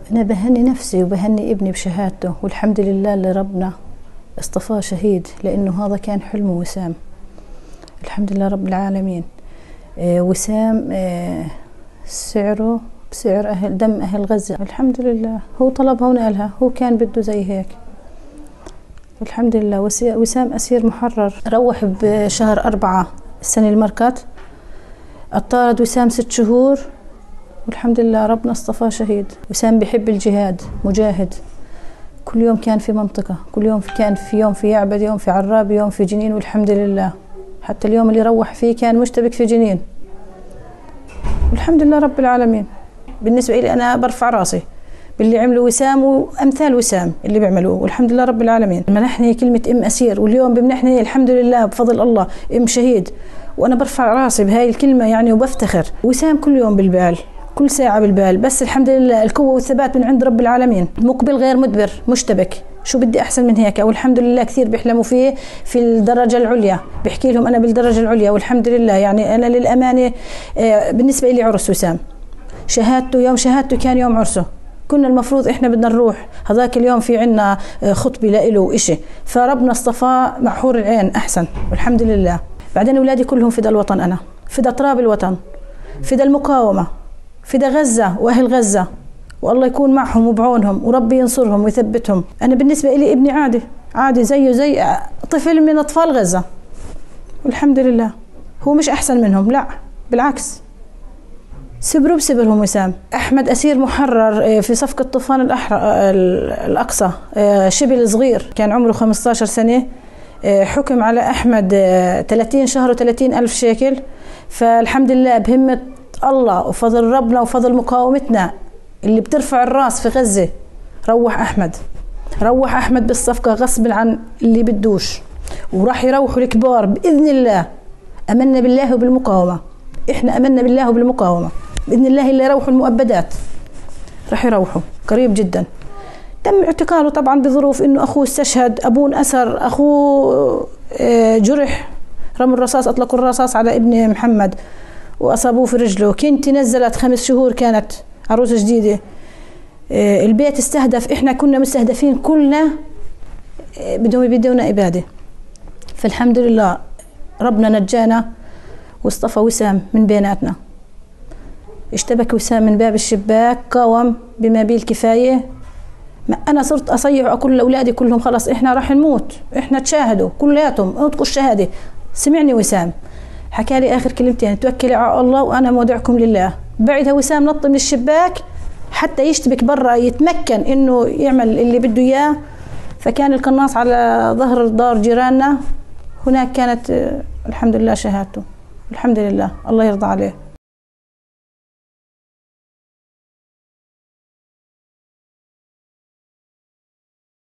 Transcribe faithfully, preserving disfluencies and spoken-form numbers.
أنا بهني نفسي وبهني ابني بشهادته، والحمد لله اللي ربنا اصطفاه شهيد، لأنه هذا كان حلمه وسام. الحمد لله رب العالمين. آه وسام آه سعره بسعر أهل دم أهل غزة. الحمد لله هو طلبها ونالها، هو كان بده زي هيك. الحمد لله. وسام أسير محرر، روح بشهر أربعة السنة المركات، اطارد وسام ست شهور، والحمد لله ربنا اصطفاه شهيد. وسام بيحب الجهاد، مجاهد، كل يوم كان في منطقة، كل يوم كان في يوم في يعبد، يوم في عراب، يوم في جنين، والحمد لله. حتى اليوم اللي روح فيه كان مشتبك في جنين، والحمد لله رب العالمين. بالنسبة لي أنا برفع راسي باللي عمله وسام وأمثال وسام اللي بيعملوه، والحمد لله رب العالمين. منحني كلمة إم أسير، واليوم بمنحني الحمد لله بفضل الله إم شهيد، وأنا برفع راسي بهاي الكلمة يعني وبفتخر. وسام كل يوم بالبال، كل ساعة بالبال، بس الحمد لله القوة والثبات من عند رب العالمين. مقبل غير مدبر، مشتبك، شو بدي أحسن من هيك؟ والحمد لله كثير بيحلموا فيه في الدرجة العليا، بحكي لهم أنا بالدرجة العليا، والحمد لله. يعني أنا للأمانة بالنسبة لي عرس وسام، شهادته يوم شهادته كان يوم عرسه، كنا المفروض إحنا بدنا نروح هذاك اليوم في عنا خطبة لإله وإشي، فربنا اصطفاه مع حور العين أحسن، والحمد لله. بعدين أولادي كلهم فدا الوطن، أنا فدا تراب الوطن، فدا المقاومة، فدا غزة وأهل غزة، والله يكون معهم وبعونهم، وربي ينصرهم ويثبتهم. أنا بالنسبة لي ابني عادي عادي زيه زي طفل من أطفال غزة، والحمد لله. هو مش أحسن منهم، لا بالعكس، سبروا بسبرهم. وسام أحمد أسير محرر في صفقة طوفان الأحرى الأقصى، شبل صغير كان عمره خمسة عشر سنة، حكم على أحمد ثلاثين شهر وثلاثين ألف شيكل. فالحمد لله بهمة الله وفضل ربنا وفضل مقاومتنا اللي بترفع الراس في غزة، روح أحمد، روح أحمد بالصفقة غصب عن اللي بدوش، وراح يروحوا الكبار بإذن الله. أمنا بالله وبالمقاومة، إحنا أمنا بالله وبالمقاومة بإذن الله. اللي يروحوا المؤبدات راح يروحوا قريب جدا. تم اعتقاله طبعا بظروف إنه أخوه استشهد، أبوه أسر، أخوه جرح، رموا الرصاص، أطلقوا الرصاص على ابن محمد وأصابوه في رجله. كنتي نزلت خمس شهور، كانت عروسة جديدة، البيت استهدف، إحنا كنا مستهدفين كلنا، بدهم يبدونا إبادة. فالحمد لله ربنا نجانا واصطفى وسام من بيناتنا. اشتبك وسام من باب الشباك، قاوم بما بيه الكفاية. ما أنا صرت أصيح وأقول لأولادي كلهم خلاص إحنا راح نموت، إحنا تشاهدوا كلياتهم انطقوا الشهادة. سمعني وسام، حكى لي آخر كلمتين: توكلي على الله وأنا مودعكم لله. بعدها وسام نط من الشباك حتى يشتبك برا، يتمكن إنه يعمل اللي بده إياه. فكان القناص على ظهر دار جيراننا، هناك كانت الحمد لله شهادته، الحمد لله الله يرضى عليه.